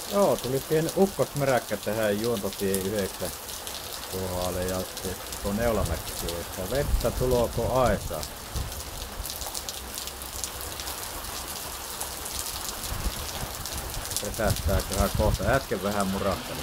Joo, tuli pieni ukkosmeräkkä tähän Juontotie 9 kohdalle ja sitten tuo Neulamäki, että vettä tuloko aisaa. Vetästääköhän kohta. Äsken vähän murahteli.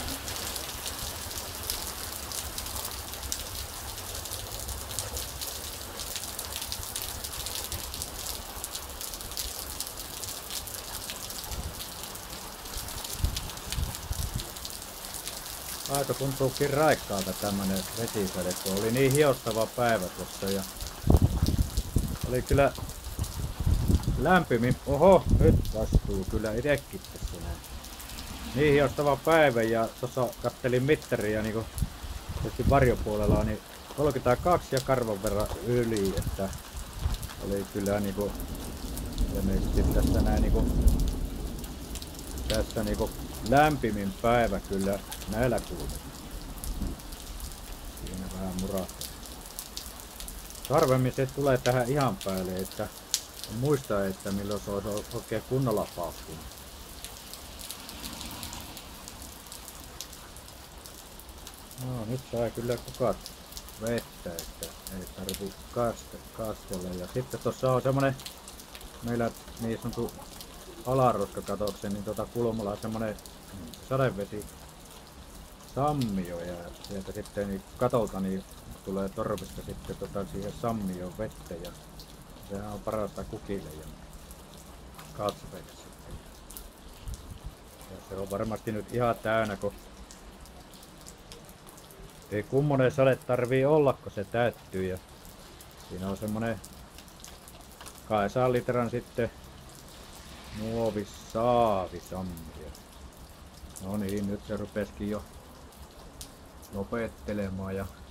Aika tuntuukin raikkaalta tämmönen vesisade, kun oli niin hiostava päivä tuossa ja oli kyllä lämpimin. Oho, nyt vastuu kyllä itekin tässä näin. Niin hiostava päivä ja tuossa kattelin mittaria niinku tietysti varjopuolella niin 32 ja karvan verran yli, että oli kyllä niinku ilmeisesti tässä näin niinku tässä niinku lämpimin päivä kyllä näillä kuulemma. Siinä vähän murahtaa. Harvemmin se tulee tähän ihan päälle, että muista, että milloin se olisi oikein kunnolla paukkunut. No nyt saa kyllä kukat vettä, että ei tarvi kastella. Ja sitten tuossa on semmonen meillä niin sanottu alaroskakatoksen, niin kulmalla on semmonen sadevesi sammio ja sieltä sitten niin katolta niin tulee torvista sitten siihen sammioon vettä ja sehän on parasta kukille ja kasveille sitten. Ja se on varmasti nyt ihan täynnä, kun ei kummonen sade tarvii olla, kun se täyttyy ja siinä on semmonen 200 litran sitten muovisaavisammio. No niin, nyt se rupesikin jo lopettelemaan ja